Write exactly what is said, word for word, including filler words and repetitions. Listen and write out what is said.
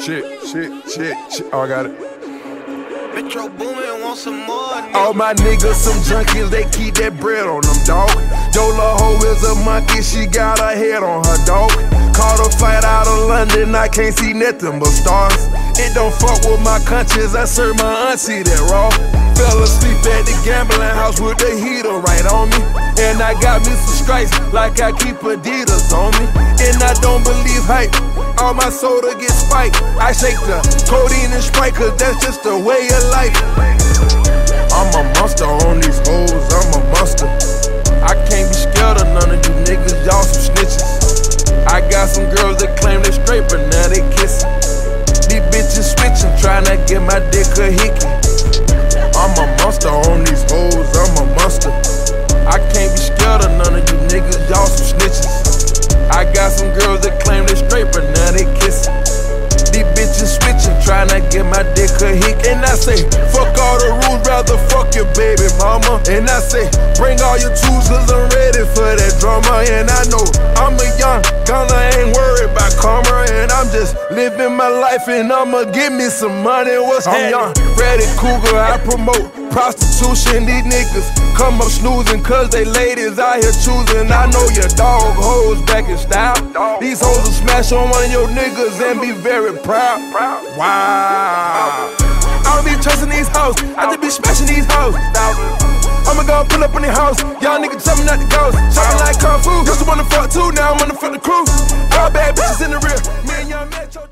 shit, shit, shit, shit. Oh, I got it. Metro Boomin want some more, nigga. All my niggas some junkies, they keep that bread on them, dog. Yola hoe is a monkey, she got her head on her, dog. Caught a flight out of London, I can't see nothing but stars. It don't fuck with my conscience, I serve my auntie that raw. Fell asleep at the gambling house with the heater right on me. And I got me some stripes like I keep Adidas on me. And I don't believe hype, all my soda gets spiked. I shake the codeine and Sprite cause that's just the way of life. I'm a monster on these hoes, I'm a monster. I can't be scared of none of you niggas, y'all some snitches. I got some girls that claim they straight but now they kissin'. These bitches switching, tryna get my dick a hickey. I'm a monster on these hoes, I'm a monster. I can't be scared of none of you niggas, y'all some snitches. I got some girls that claim they straight, but now they kissin'. These bitches switching, tryna get my dick a hick. And I say, fuck all the rules, rather fuck your baby mama. And I say, bring all your tools cause I'm ready for that drama. And I know I'm a young gunner, ain't worried about karma. And I'm just living my life and I'ma give me some money. What's I'm young, Freddy Cougar, I promote prostitution. These niggas come up snoozing cause they ladies out here choosing. I know your dog hoes back in style. These hoes will smash on one of your niggas and be very proud. Wow. I don't be trusting these hoes, I just be smashing these hoes. I'ma go pull up in the house, y'all niggas jumping out the ghost. Shopping like Kung Fu, used to wanna fuck too, now I'm wanna fuck the crew. All bad bitches in the rear, me and Young Metro.